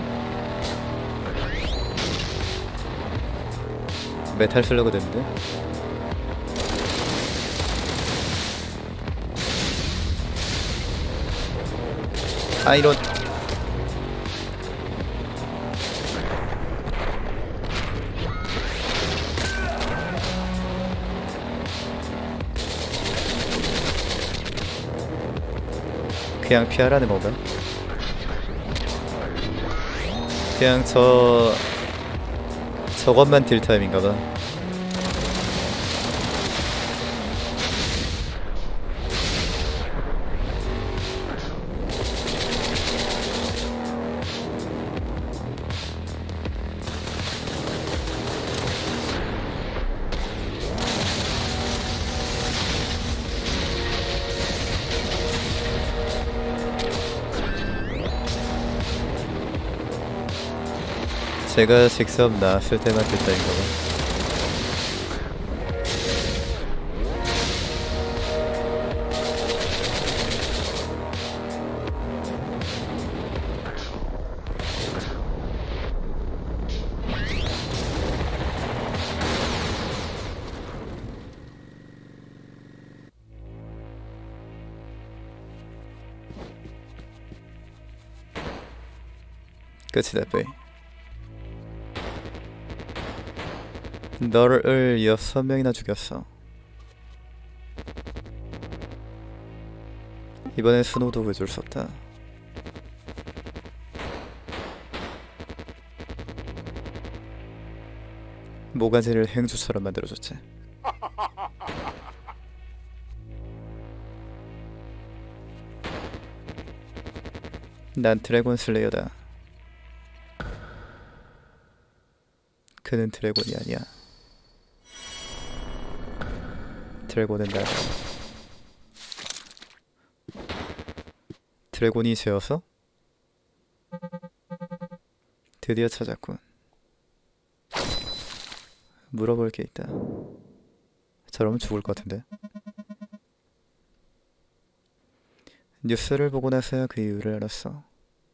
메탈 슬러그 됐는데? 아, 이런. 그냥 피하라는 건가? 그냥 저... 저것만 딜타임인가봐. 제가 직접 나왔을 때만 됐다는 거가. 끝이다, 빼. 너를 여섯 명이나 죽였어. 이번엔 스노우도 구해줄 수 없다. 모가지를 행주처럼 만들어줬지. 난 드래곤 슬레이어다. 그는 드래곤이 아니야. 드래곤은 나다. 드래곤이 죄어서? 드디어 찾았군. 물어볼 게 있다. 저러면 죽을 것 같은데. 뉴스를 보고 나서야 그 이유를 알았어.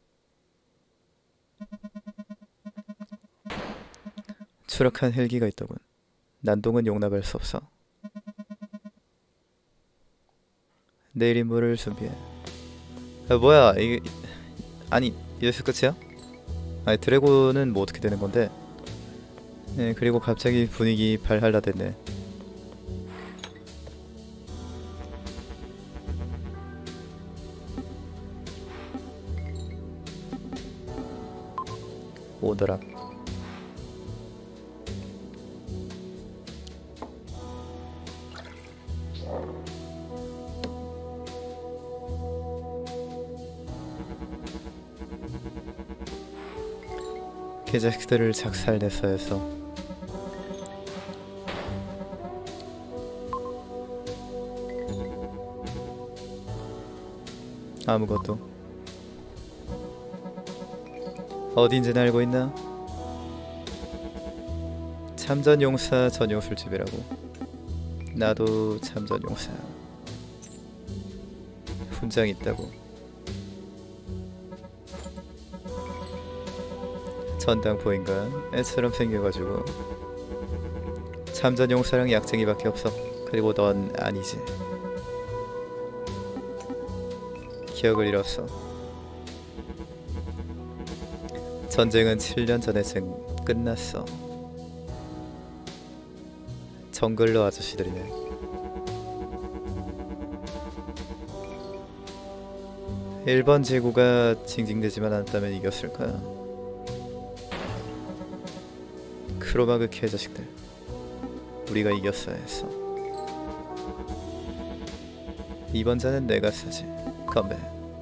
추락한 헬기가 있더군. 난동은 용납할 수 없어. 내일 임무를 준비해. 아, 뭐야 이게. 아니 여기서 끝이야? 아니 드래곤은 뭐 어떻게 되는 건데? 네, 그리고 갑자기 분위기 발할라 됐네. 오더라. 개자식들을 작살냈어 해서 아무것도. 어딘지는 알고 있나? 참전용사 전용 술집이라고. 나도 참전용사야. 훈장 있다고. 전당포인가? 애처럼 생겨가지고. 참전용사랑 약쟁이밖에 없어. 그리고 넌 아니지. 기억을 잃었어. 전쟁은 칠 년 전에쯤 끝났어. 정글러 아저씨들이네. 일 번 제구가 징징대지만 않았다면 이겼을 거야. 크로마그 개자식들. 우리가 이겼어야 했어. 이번 잔은 내가 사지. 건배.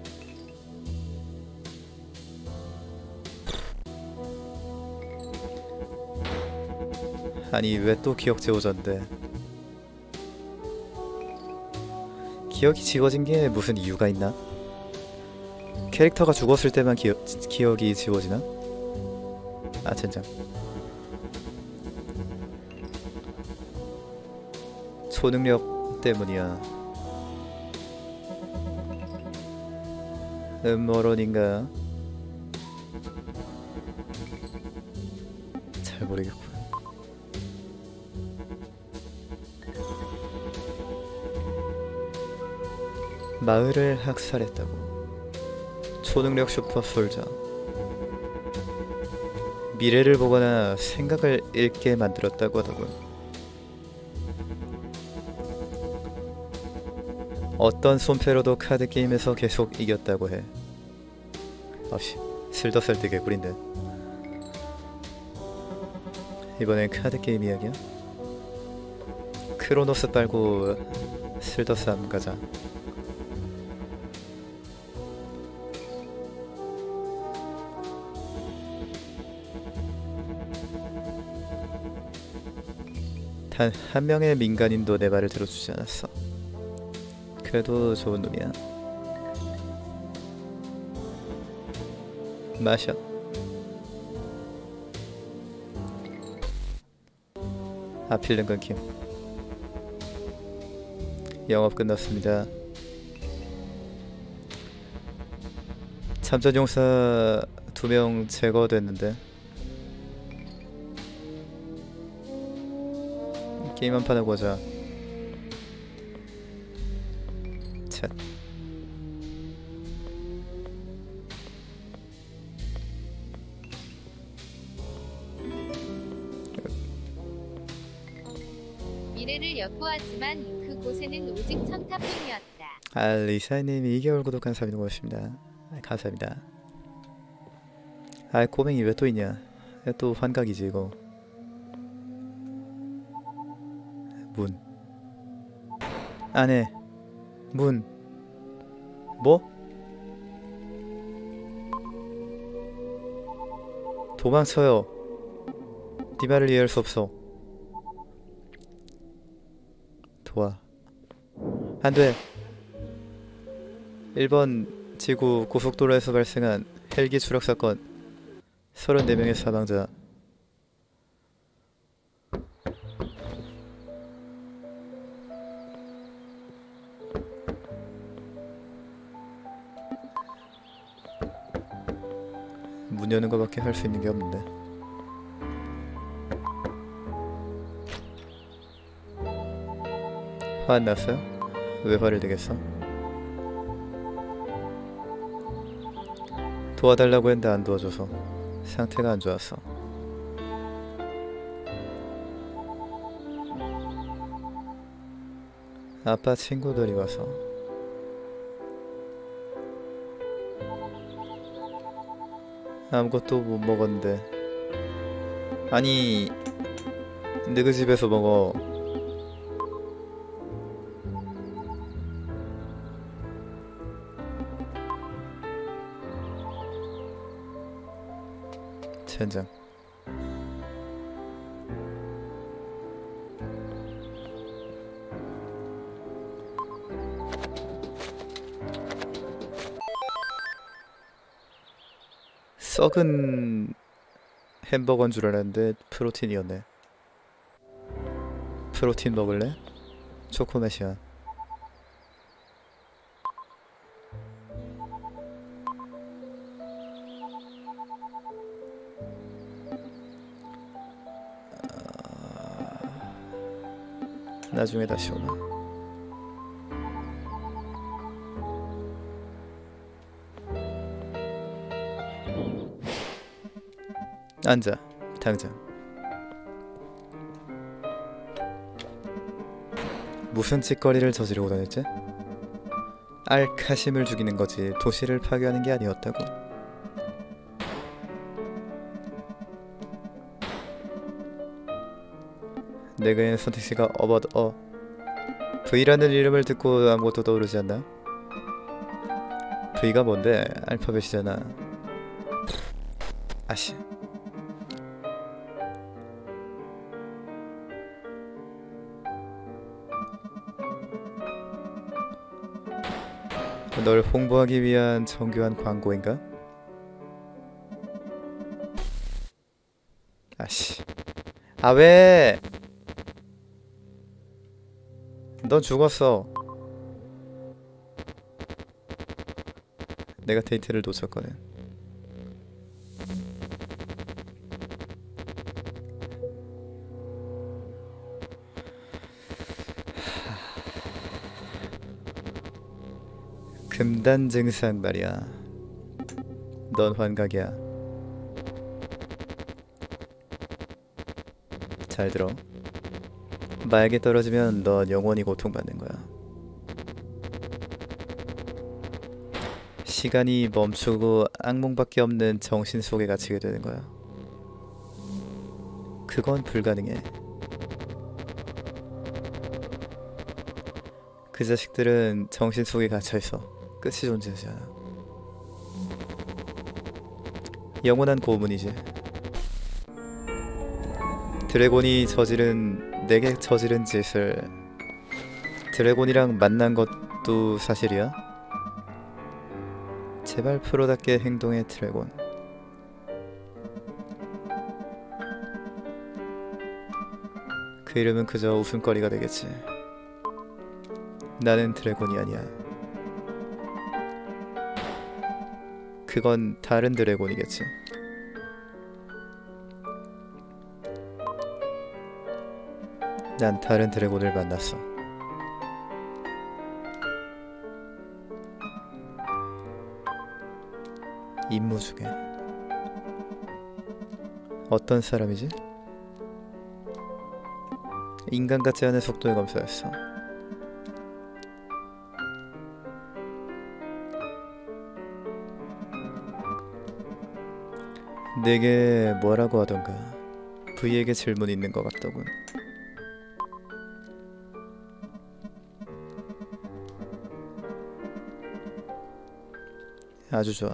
아니 왜 또 기억 지워졌는데. 기억이 지워진 게 무슨 이유가 있나? 캐릭터가 죽었을 때만 기억, 기억이 지워지나? 아 젠장. 초능력 때문이야. 음모론인가? 잘 모르겠군. 마을을 학살했다고. 초능력 슈퍼솔저. 미래를 보거나 생각을 읽게 만들었다고 하더군. 어떤 손패로도 카드 게임에서 계속 이겼다고 해. 아씨, 슬더설때 개꿀인데. 이번엔 카드 게임 이야기야? 크로노스 빨고 슬더스 한번 가자. 단 한 명의 민간인도 내 말을 들어주지 않았어. 그래도 좋은 놈이야. 마셔. 아, 필름 끊김. 영업 끝났습니다. 참전용사 두 명 제거됐는데 게임 한 판 하고 하자. 쳇. 미래를 엿보았지만 그곳에는 오직 천타뿐이었다. 아, 리사님이 이 개월 구독한 사람이 고맙습니다. 아, 감사합니다. 아, 꼬맹이 왜 또 있냐? 야, 또 환각이지 이거. 문 안에 문 뭐? 도망쳐요. 네 말을 이해할 수 없어. 도와. 안돼. 일 번 지구 고속도로에서 발생한 헬기 추락 사건. 서른네 명의 사망자. 문 여는 거밖에 할 수 있는 게 없는데. 화 안 났어요? 왜 화를 내겠어? 도와달라고 했는데 안 도와줘서 상태가 안 좋았어. 아빠 친구들이 와서. 아무것도 못 먹었는데. 아니, 너희 집에서 먹어. 젠장. 썩은 햄버거인 줄 알았는데 프로틴이었네. 프로틴 먹을래? 초코맛이야. 나중에 다시 오나. 앉아, 당장. 무슨 짓거리를 저지르고 다녔지? 알카심을 죽이는 거지 도시를 파괴하는 게 아니었다고. 내가의 선택지가 어버드 어 V라는 이름을 듣고 아무것도 떠오르지 않나? V가 뭔데? 알파벳이잖아. 아씨. 널 홍보하기 위한 정교한 광고인가? 아씨. 아 왜? 넌 죽었어. 내가 데이트를 놓쳤거든. 금단 증상 말이야. 넌 환각이야. 잘 들어. 마약에 떨어지면 넌 영원히 고통받는 거야. 시간이 멈추고 악몽밖에 없는 정신 속에 갇히게 되는 거야. 그건 불가능해. 그 자식들은 정신 속에 갇혀있어. 끝이 존재하지 않아. 영원한 고문이지. 드래곤이 저지른 내게 저지른 짓을 드래곤이랑 만난 것도 사실이야? 제발 프로답게 행동해 드래곤. 그 이름은 그저 웃음거리가 되겠지. 나는 드래곤이 아니야. 그건 다른 드래곤이겠지. 난 다른 드래곤을 만났어. 임무 중에. 어떤 사람이지? 인간 같지 않은 속도의 검사였어. 내게 뭐라고 하던가 V에게 질문이 있는 것 같더군. 아주 좋아.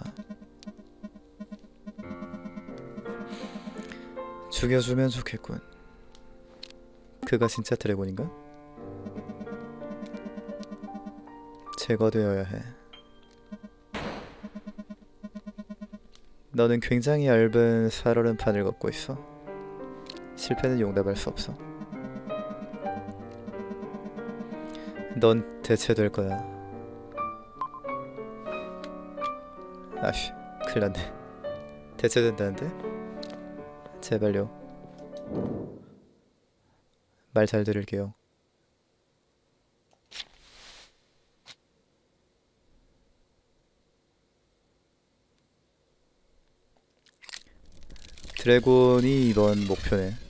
죽여주면 좋겠군. 그가 진짜 드래곤인가? 제거되어야 해. 너는 굉장히 얇은 살얼음판을 걷고 있어. 실패는 용납할 수 없어. 넌 대체될 거야. 아쉬, 큰일났네. 대체된다는데? 제발요. 말 잘 들을게요. 드래곤이 이번 목표네.